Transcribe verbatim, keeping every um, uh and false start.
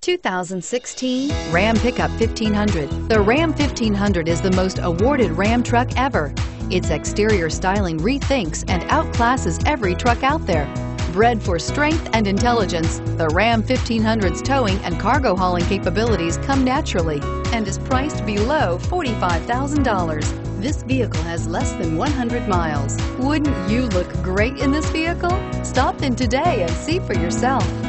two thousand sixteen Ram Pickup fifteen hundred. The Ram fifteen hundred is the most awarded Ram truck ever. Its exterior styling rethinks and outclasses every truck out there. Bred for strength and intelligence, the Ram fifteen hundred's towing and cargo hauling capabilities come naturally and is priced below forty-five thousand dollars. This vehicle has less than one hundred miles. Wouldn't you look great in this vehicle? Stop in today and see for yourself.